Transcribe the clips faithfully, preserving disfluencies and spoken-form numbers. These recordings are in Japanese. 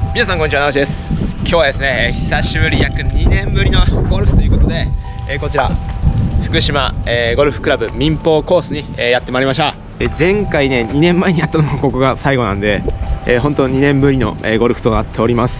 皆さんこんにちは、直しです。今日はですね、久しぶり、約にねんぶりのゴルフということで、えー、こちら福島、えー、ゴルフクラブ民放コースに、えー、やってまいりました。えー、前回ねにねんまえにやったのもここが最後なんで、えー、本当にねんぶりの、えー、ゴルフとなっております。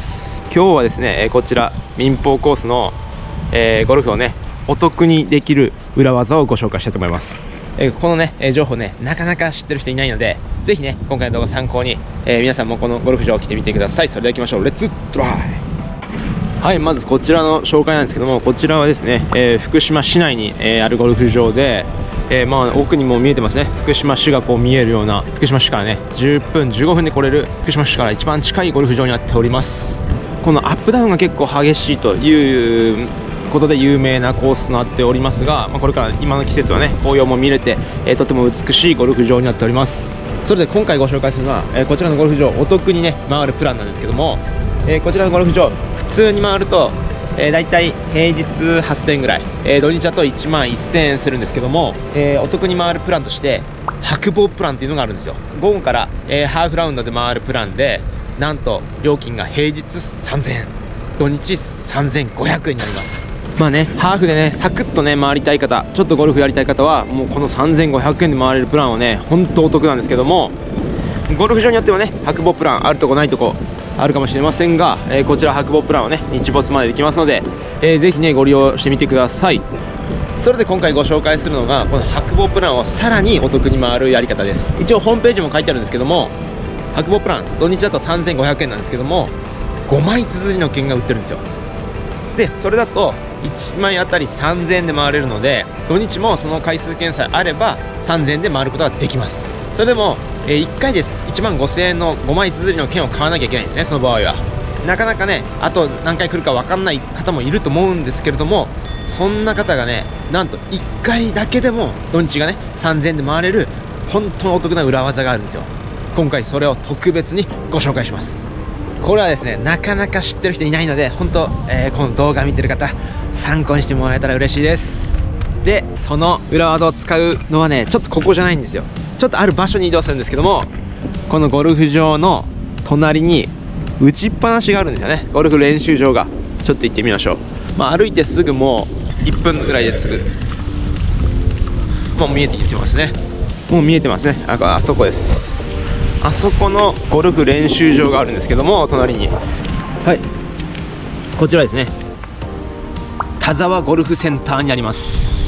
今日はですね、えー、こちら民放コースの、えー、ゴルフをねお得にできる裏技をご紹介したいと思います。えー、このね、えー、情報ねなかなか知ってる人いないので、ぜひね今回の動画参考に、えー、皆さんもこのゴルフ場を来てみてください。それでは行きましょう。レッツドライ。はい、まずこちらの紹介なんですけども、こちらはですね、えー、福島市内に、えー、あるゴルフ場で、えー、まあ奥にも見えてますね、福島市がこう見えるような、福島市からねじゅっぷんじゅうごふんで来れる福島市から一番近いゴルフ場になっております。このアップダウンが結構激しいということで有名なコースとなっておりますが、まあ、これから今の季節はね紅葉も見れて、えー、とても美しいゴルフ場になっております。それで今回ご紹介するのは、えー、こちらのゴルフ場お得にね回るプランなんですけども、えー、こちらのゴルフ場普通に回ると、えー、だいたい平日はっせんえんぐらい、えー、土日だといちまんせんえんするんですけども、えー、お得に回るプランとして白棒プランっていうのがあるんですよ。午後から、えー、ハーフラウンドで回るプランで、なんと料金が平日さんぜんえん、土日さんぜんごひゃくえんになります。まあね、ハーフでねサクッとね回りたい方、ちょっとゴルフやりたい方はもうこのさんぜんごひゃくえんで回れるプランはね本当お得なんですけども、ゴルフ場によってはね白棒プランあるとこないとこあるかもしれませんが、えー、こちら白棒プランはね日没までできますので、えー、ぜひねご利用してみてください。それで今回ご紹介するのがこの白棒プランをさらにお得に回るやり方です。一応ホームページも書いてあるんですけども、白棒プラン土日だとさんぜんごひゃくえんなんですけども、ごまい綴りの券が売ってるんですよ。でそれだといちまいあたりさんぜんえんで回れるので、土日もその回数券さえあればさんぜんえんで回ることができます。それでも、えー、いっかいですいちまんごせんえんのごまい綴りの券を買わなきゃいけないんですね。その場合はなかなかねあと何回来るか分かんない方もいると思うんですけれども、そんな方がねなんといっかいだけでも土日がねさんぜんえんで回れる本当にお得な裏技があるんですよ。今回それを特別にご紹介します。これはですねなかなか知ってる人いないので、本当、えー、この動画見てる方参考にしてもらえたら嬉しいです。でその裏技を使うのはねちょっとここじゃないんですよ。ちょっとある場所に移動するんですけども、このゴルフ場の隣に打ちっぱなしがあるんですよね。ゴルフ練習場が。ちょっと行ってみましょう。まあ、歩いてすぐもういっぷんぐらいですぐもう見えてきてますね。もう見えてますね。あ、あそこです。あそこのゴルフ練習場があるんですけども、隣にはいこちらですね、田沢ゴルフセンターにあります。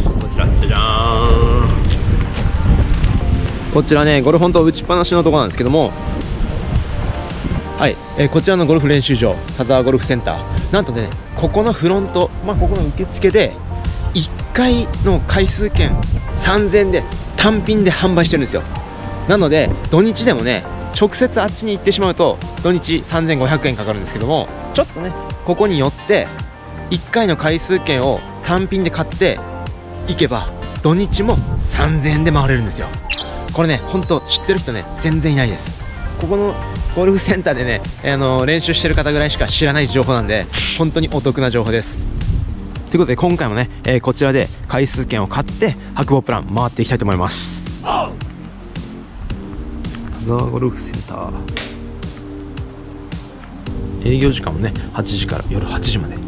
こちらじゃじゃーん。こちらねゴルフ本当打ちっぱなしのところなんですけども、はい、えー、こちらのゴルフ練習場田沢ゴルフセンター、なんとねここのフロント、まあ、ここの受付でいっかいの回数券さんぜんえんで単品で販売してるんですよ。なので土日でもね直接あっちに行ってしまうと土日さんぜんごひゃくえんかかるんですけども、ちょっとねここに寄っていっかいの回数券を単品で買っていけば土日もさんぜんえんで回れるんですよ。これね本当知ってる人ね全然いないです。ここのゴルフセンターでね、あの練習してる方ぐらいしか知らない情報なんで本当にお得な情報です。ということで今回もね、えー、こちらで回数券を買って白棒プラン回っていきたいと思います。ザゴルフセンター営業時間もねはちじから夜はちじまで、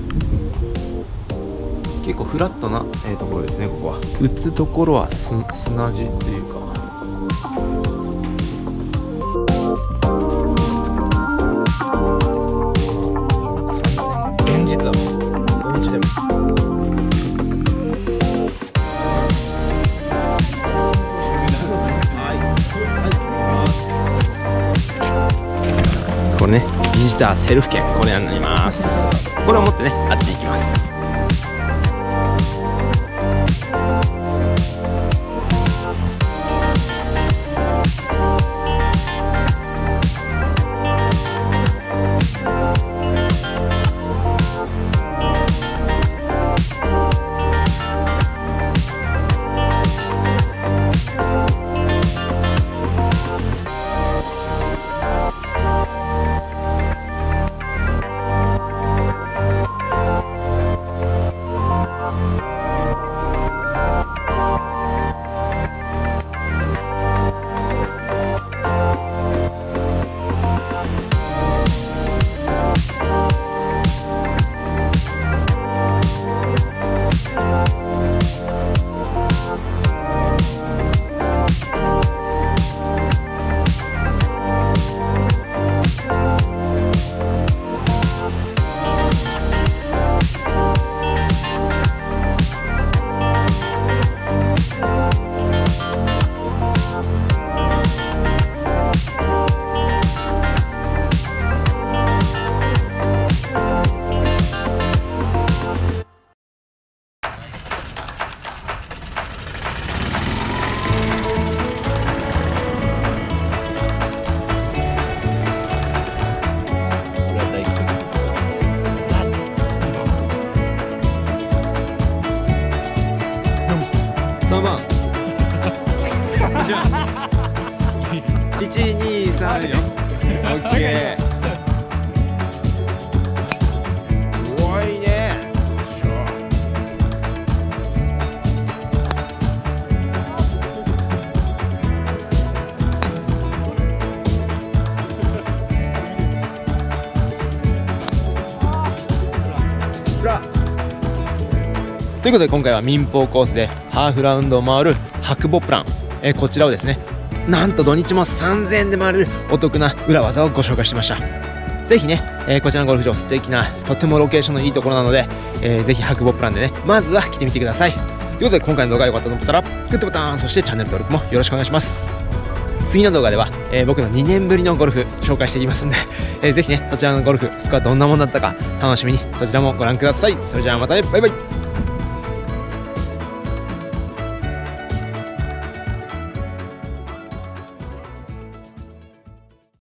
結構フラットな、えー、ところですね。ここは打つところはす砂地というか、現実は土日でもこれねビジターセルフ券、これになります。これを持ってねあっち行きます。 いちにさんよん。オッケー。すごいね。ということで今回は民放コースでハーフラウンドを回る白母プラン、えー、こちらをですね、なんと土日もさんぜんえんで回れるお得な裏技をご紹介しました。ぜひね、えー、こちらのゴルフ場素敵なとてもロケーションのいいところなので、えー、ぜひ白母プランでねまずは来てみてください。ということで今回の動画が良かったと思ったらグッドボタン、そしてチャンネル登録もよろしくお願いします。次の動画では、えー、僕のにねんぶりのゴルフ紹介していきますんで、えー、ぜひねそちらのゴルフスコアどんなものだったか楽しみにそちらもご覧ください。それじゃあまたね、バイバイ。